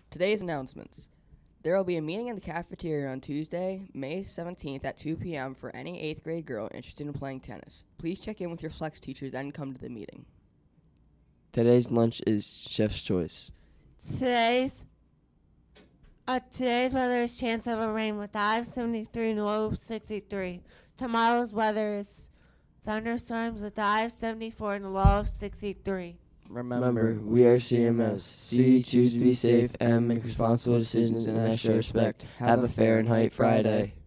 Today's announcements. There will be a meeting in the cafeteria on Tuesday, May 17th at 2 p.m. for any 8th grade girl interested in playing tennis. Please check in with your flex teachers and come to the meeting. Today's lunch is chef's choice. Today's weather is chance of a rain with high of 73 and low of 63. Tomorrow's weather is thunderstorms with high of 74 and a low of 63. Remember, we are CMS. C, choose to be safe, M, make responsible decisions, and S, show respect. Have a Fahrenheit Friday.